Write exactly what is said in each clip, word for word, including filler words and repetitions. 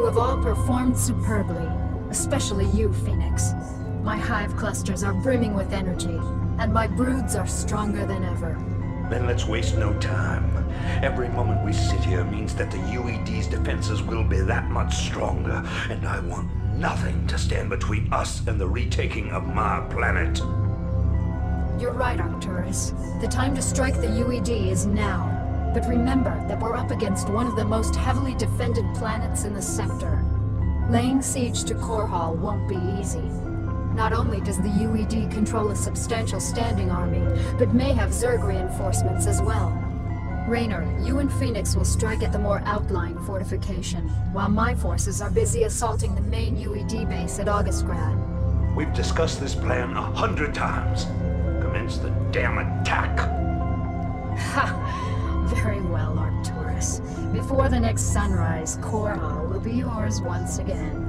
have all performed superbly, especially you, Phoenix. My hive clusters are brimming with energy, and my broods are stronger than ever. Then let's waste no time. Every moment we sit here means that the U E D's defenses will be that much stronger, and I want nothing to stand between us and the retaking of my planet. You're right, Arcturus. The time to strike the U E D is now. But remember that we're up against one of the most heavily defended planets in the sector. Laying siege to Korhal won't be easy. Not only does the U E D control a substantial standing army, but may have Zerg reinforcements as well. Raynor, you and Phoenix will strike at the more outlying fortification, while my forces are busy assaulting the main U E D base at Augustgrad. We've discussed this plan a hundred times. Commence the damn attack. Ha! Very well, Arcturus. Before the next sunrise, Korhal will be yours once again.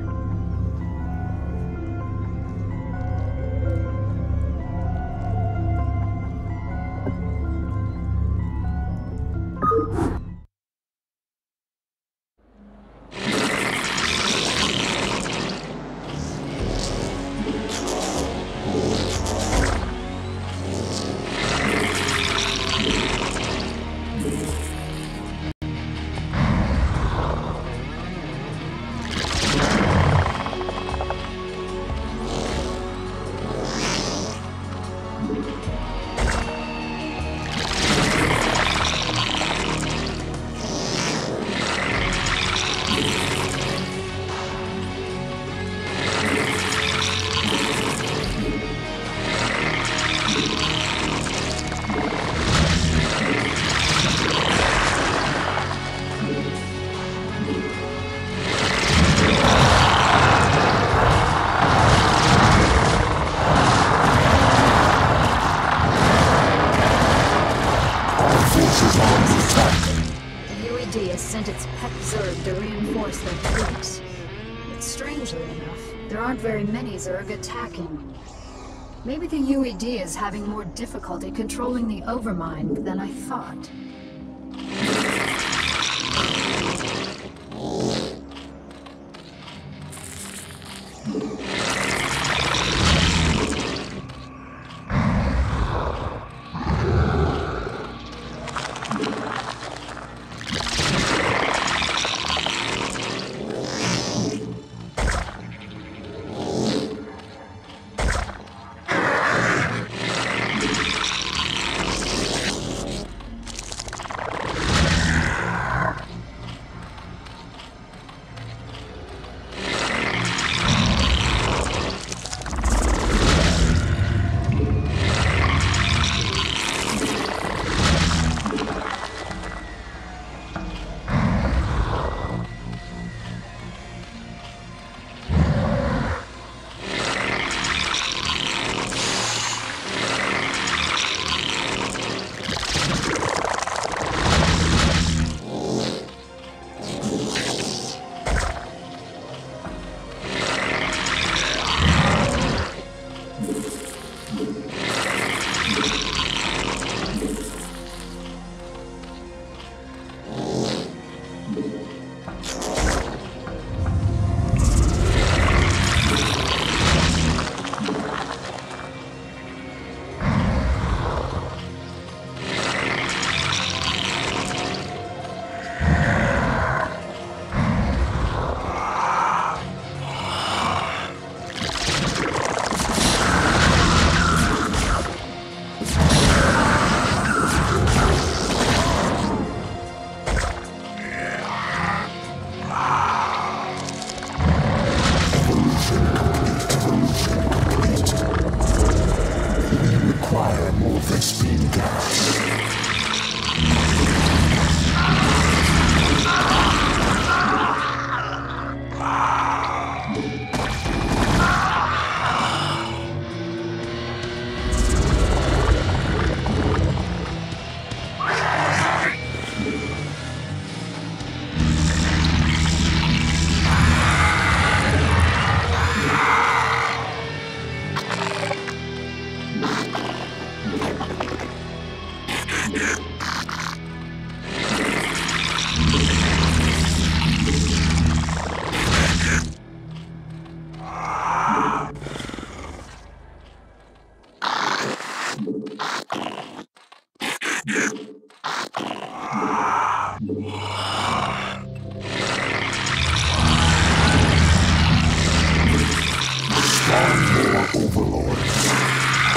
Sent its pet Zerg to reinforce their troops. But strangely enough, there aren't very many Zerg attacking. Maybe the U E D is having more difficulty controlling the Overmind than I thought.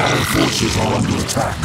Our forces are under attack.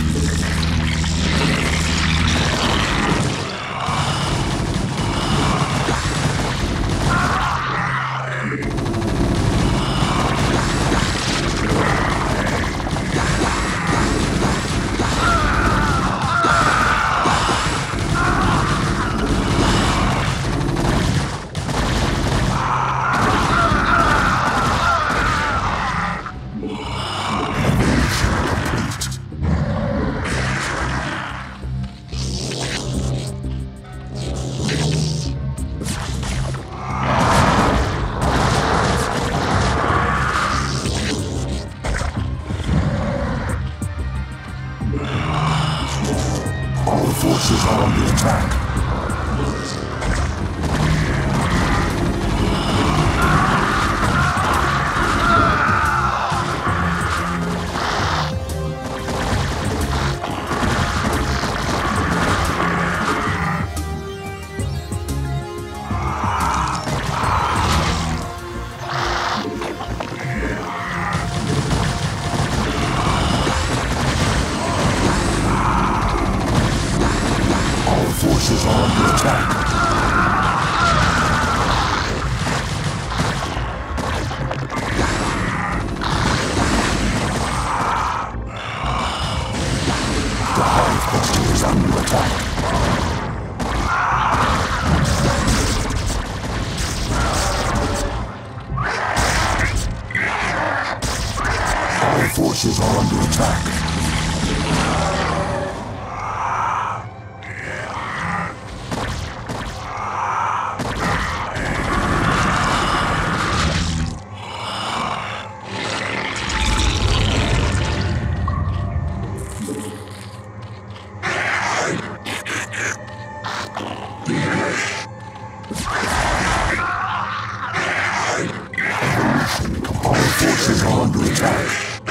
Forces are under attack. Forces are under attack. The hive cluster is under attack. Our forces are under attack. Forces are under attack.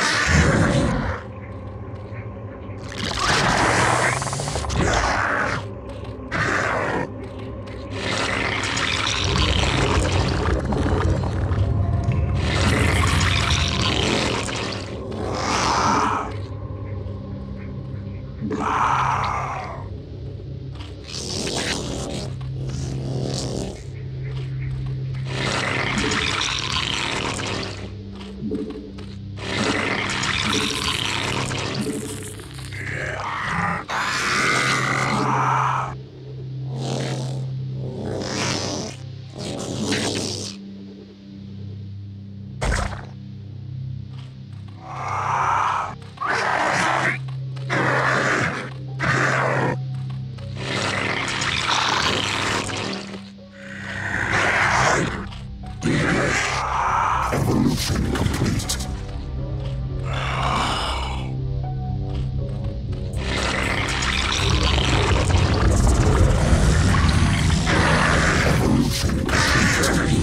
Evolution complete. Evolution complete.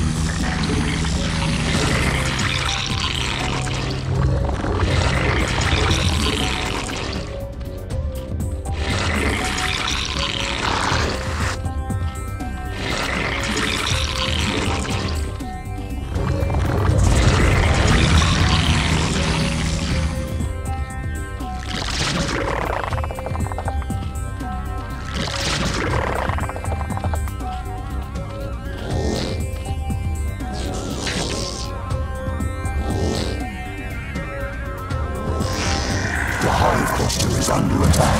The hive cluster is under attack.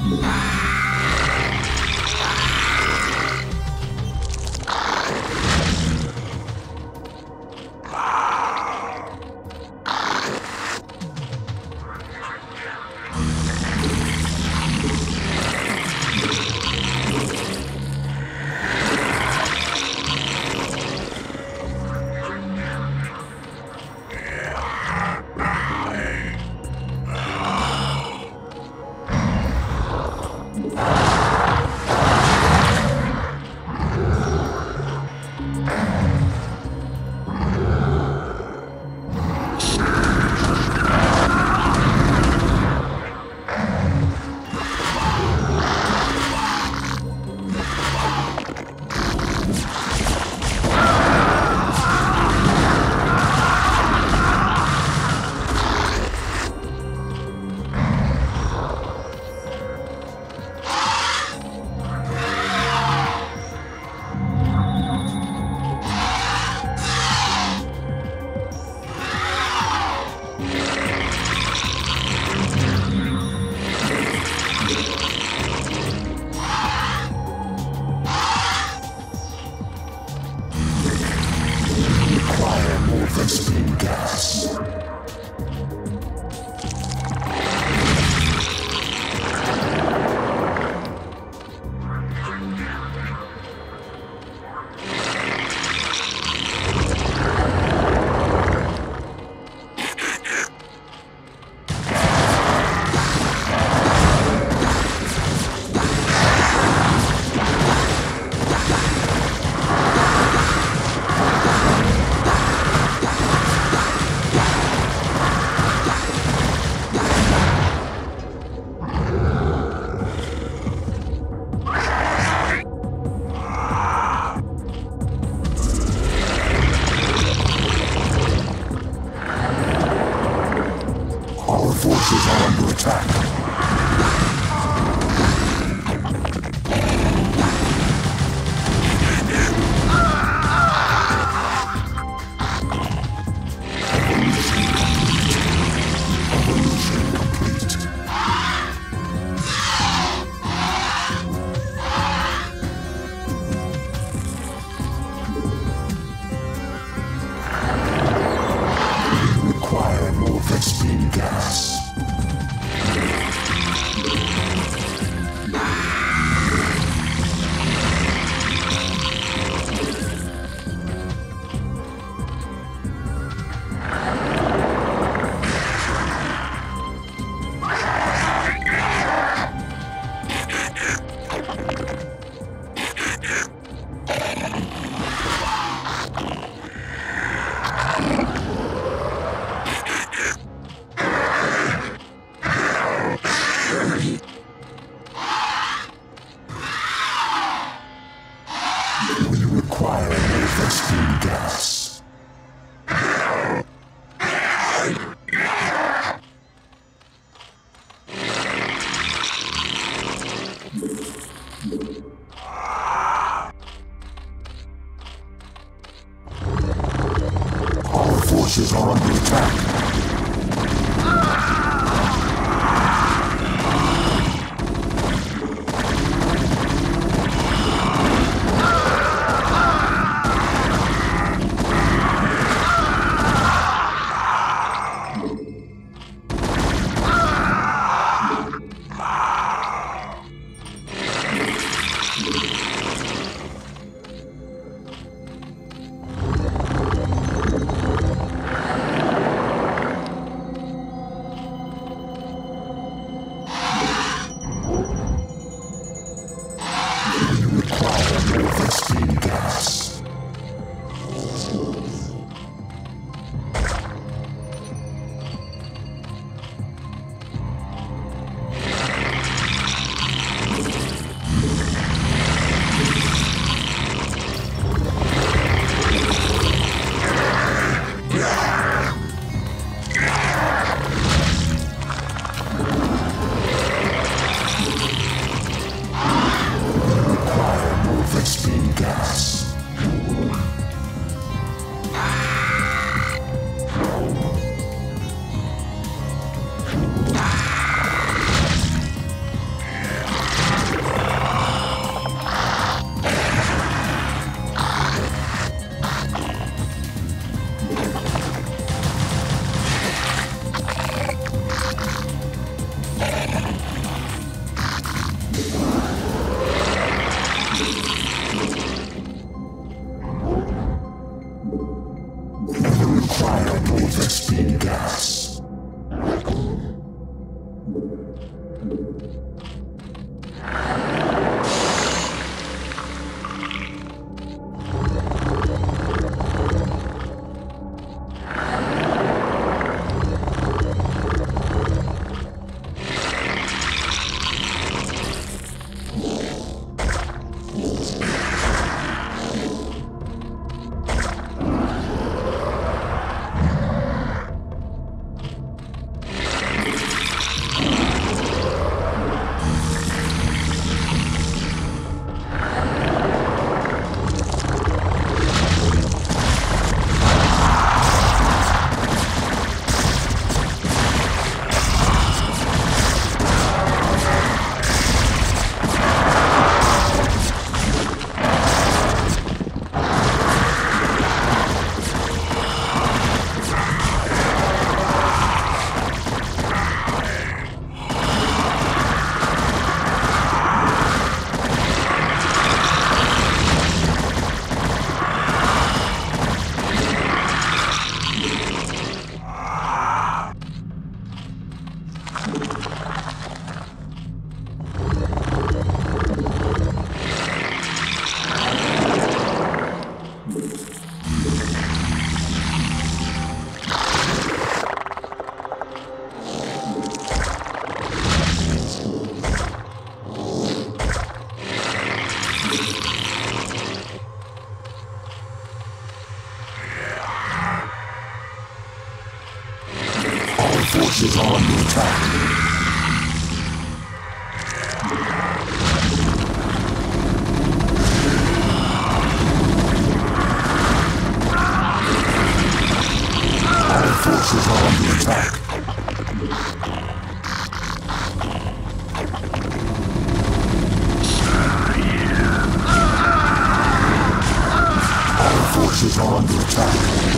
forces are under attack. Forces are under attack. forces are under attack. Our forces are under attack. Our forces are under attack.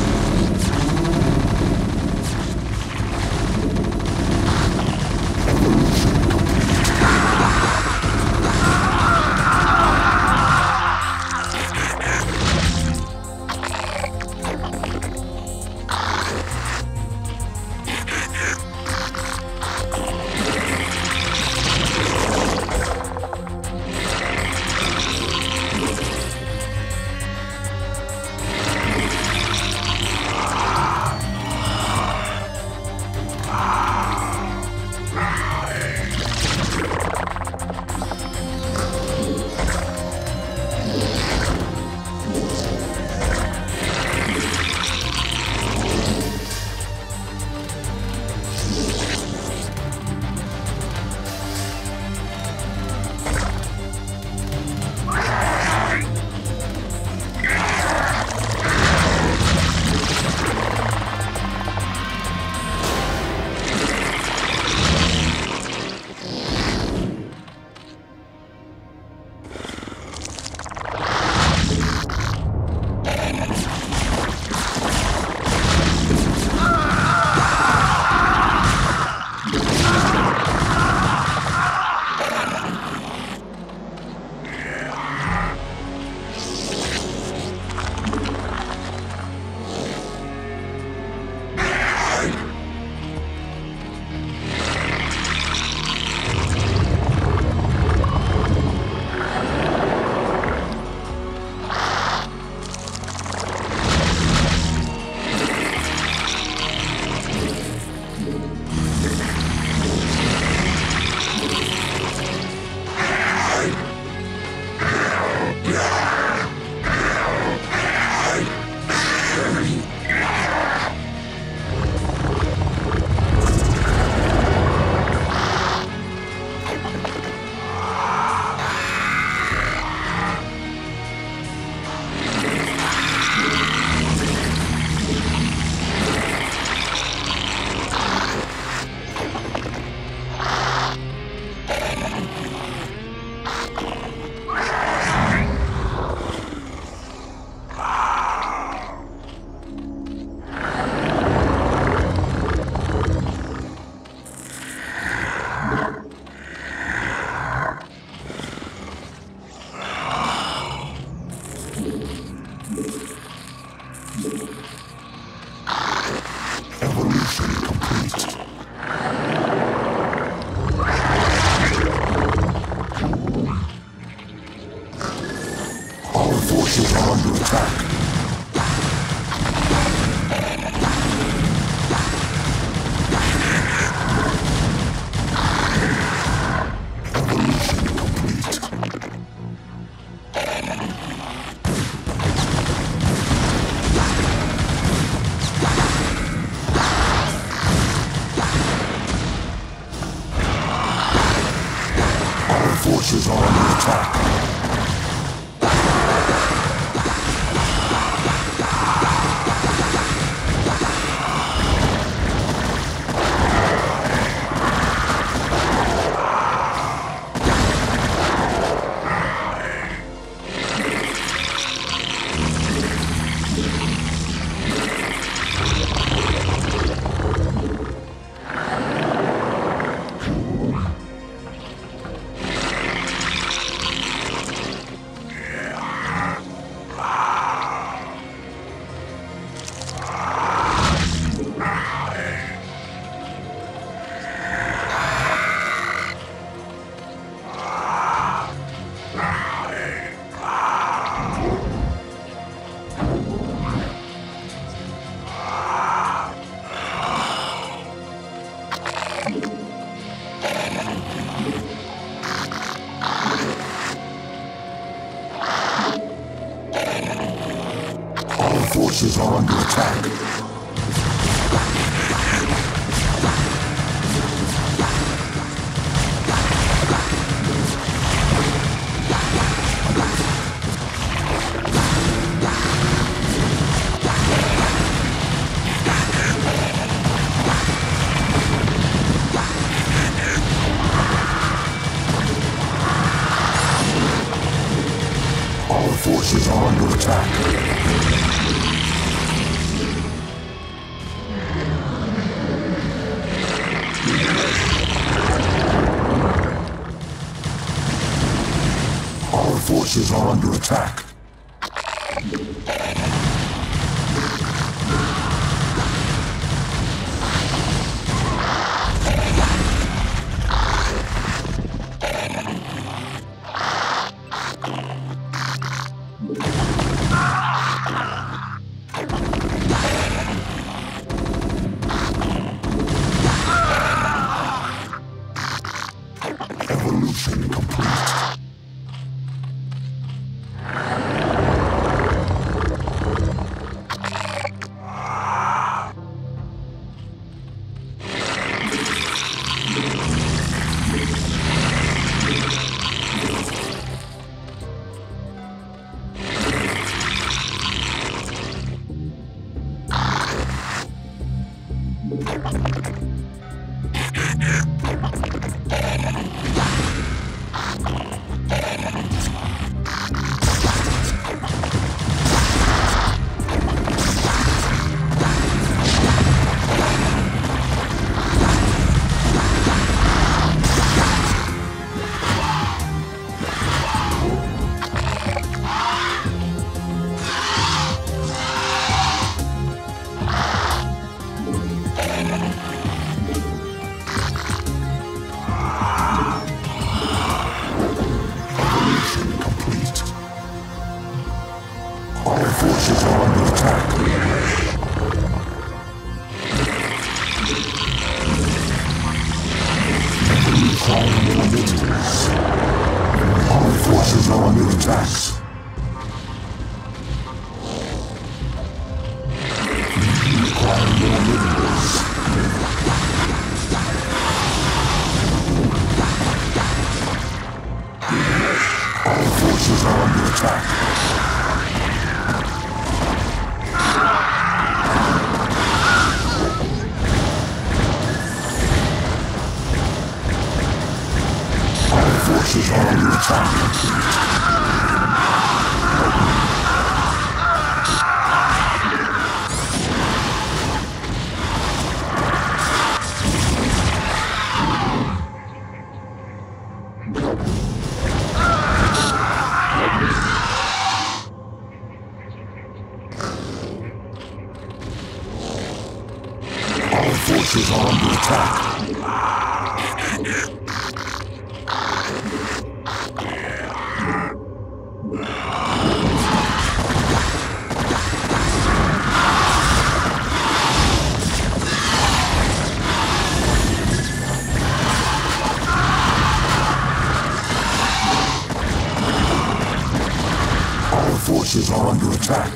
Forces are under attack. Forces are under attack. forces are under attack. Our forces are under attack. Evolution complete. Forces are under attack. Require more minerals. Our forces are under attack. Require more minerals. Our forces are under attack. Forces are under attack. Our forces are under attack. Forces are under attack.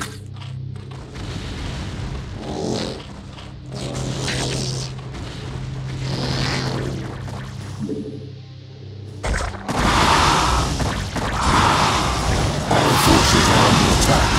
Our forces are under attack.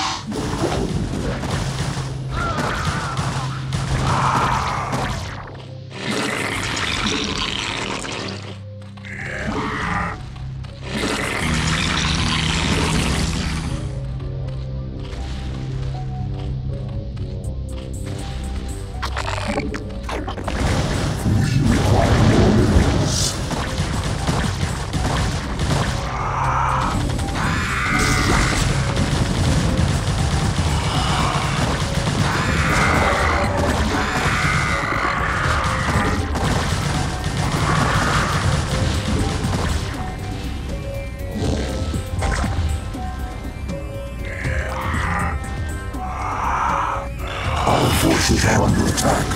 Forces are under attack.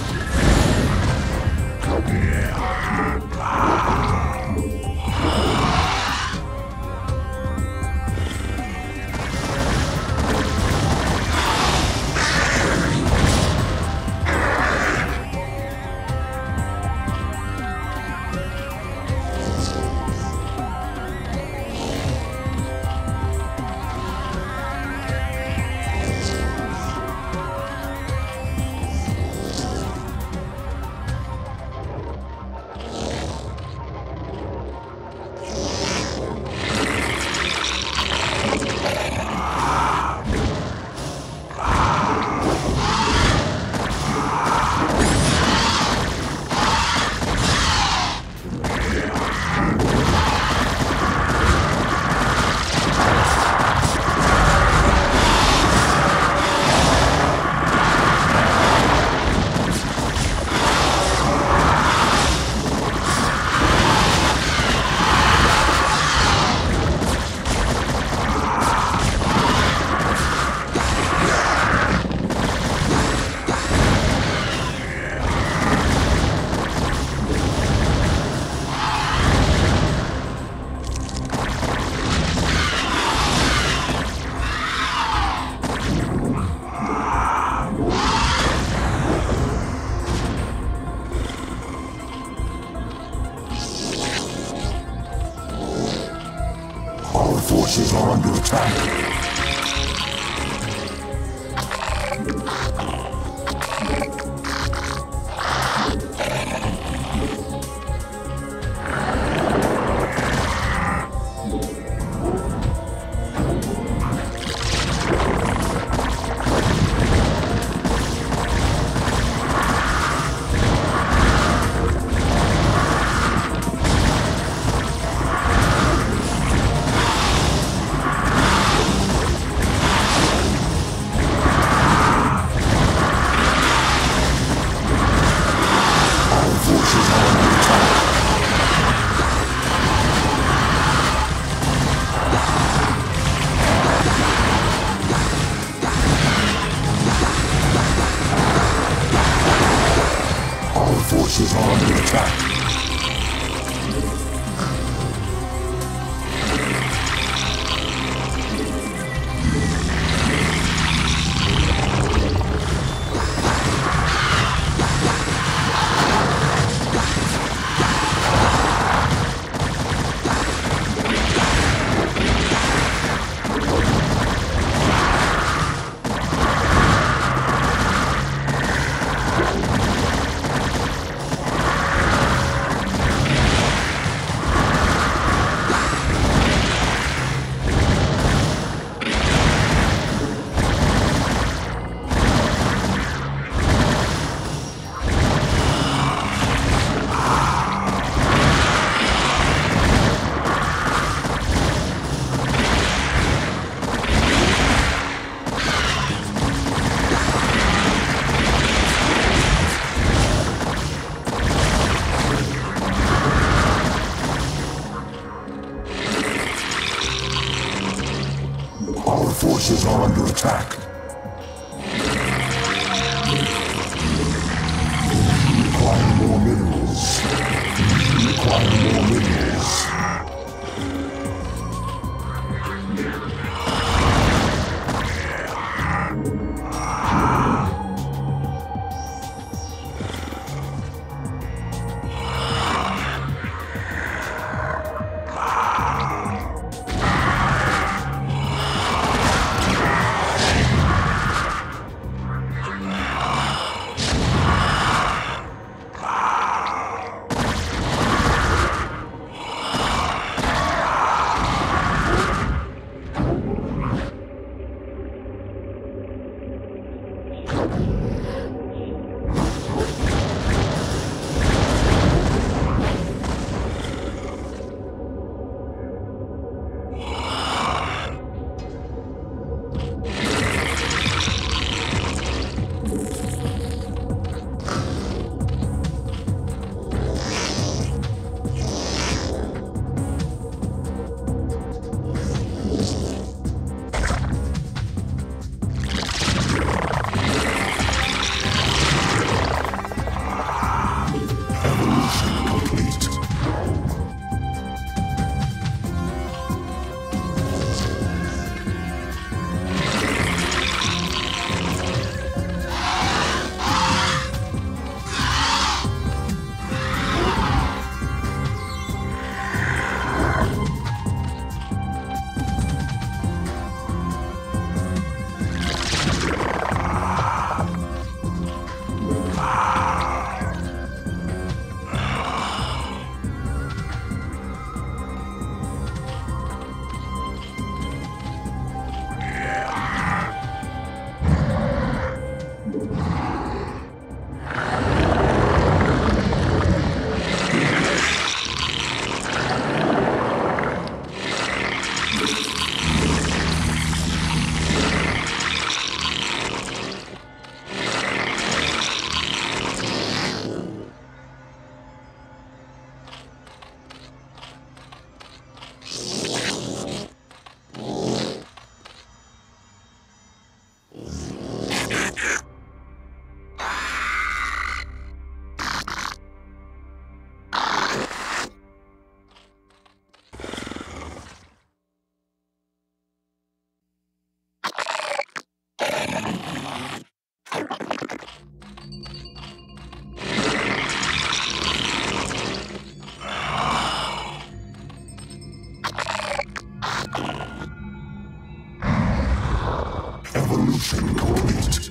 forces are under attack. Forces are under attack. Our forces are under attack. We require more minerals. We require more minerals. Evolution complete.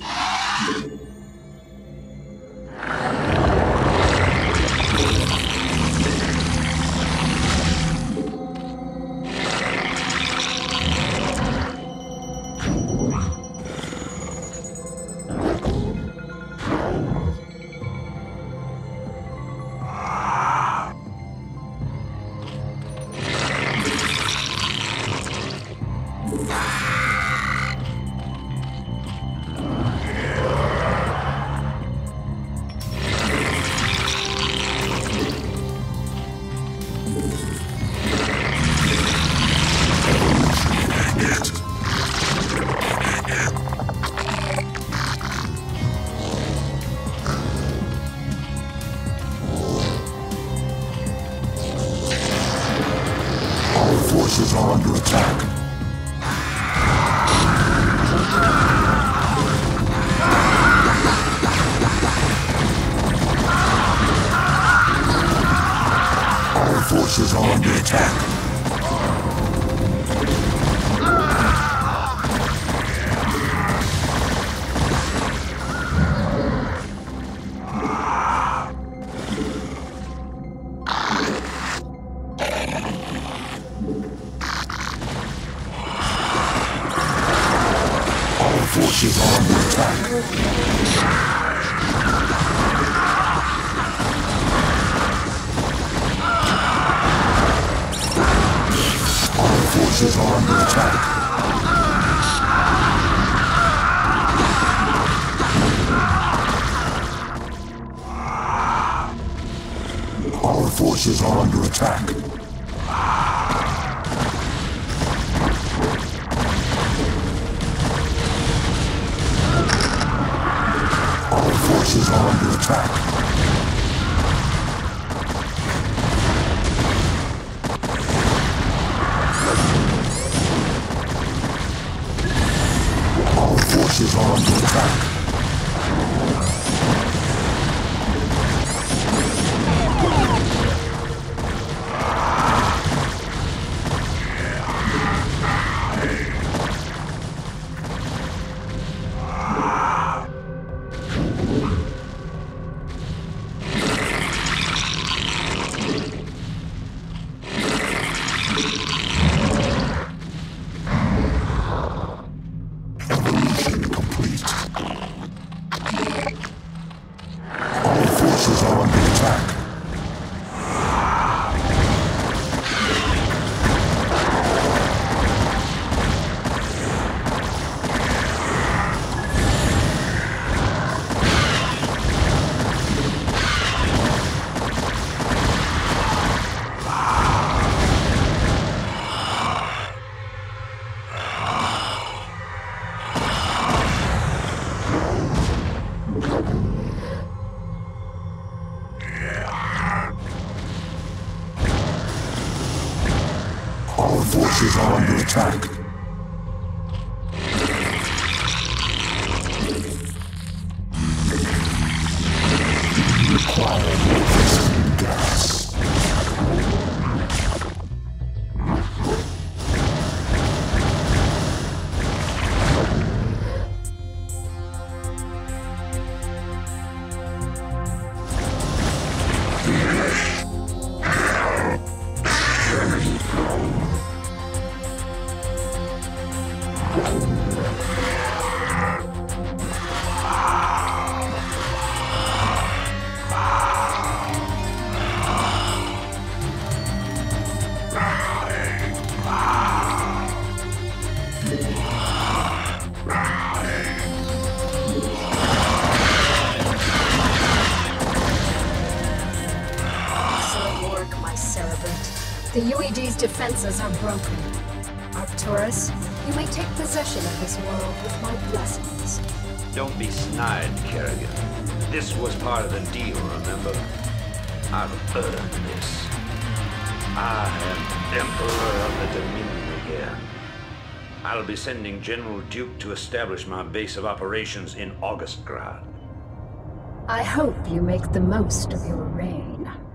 Forces are under attack. Our forces are under attack. Forces are under attack. Our forces are under attack. Our forces are under attack. Forces are under attack. Our forces are under attack. Forces are under attack. Our forces are under attack. Require resistant gas. The U E D's defenses are broken. Arcturus, you may take possession of this world with my blessings. Don't be snide, Kerrigan. This was part of the deal, remember? I've earned this. I am Emperor of the Dominion again. I'll be sending General Duke to establish my base of operations in Augustgrad. I hope you make the most of your reign.